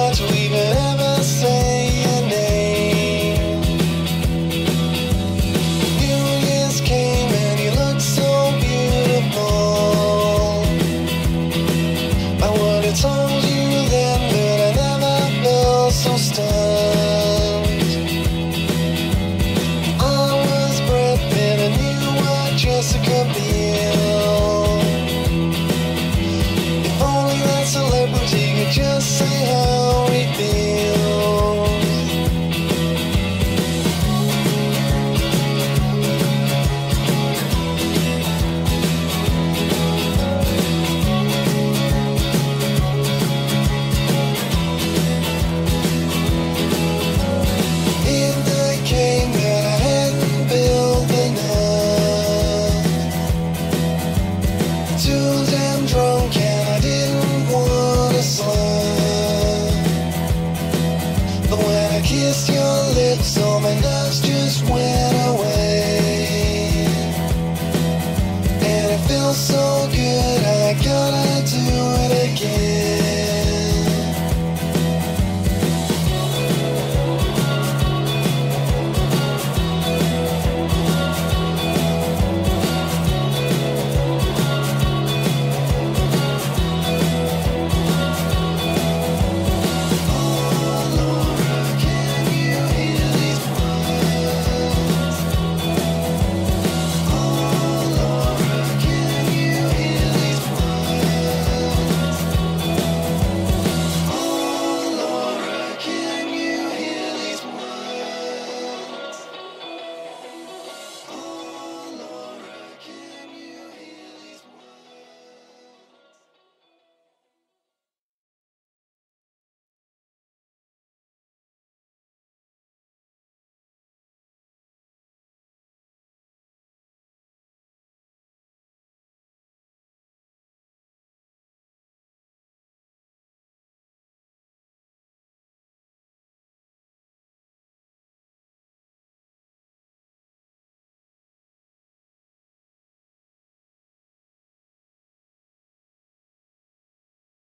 try to even ever say your name. New Year's came and you looked so beautiful. I would have told you then, but I never felt so stunned. I was Brad Pitt and you were Jessica Biel. If only that celebrity could just say how he feels. It became that I hadn't built enough. Too damn drunk and I didn't wanna slut. But when I kissed your lips, all my nerves just went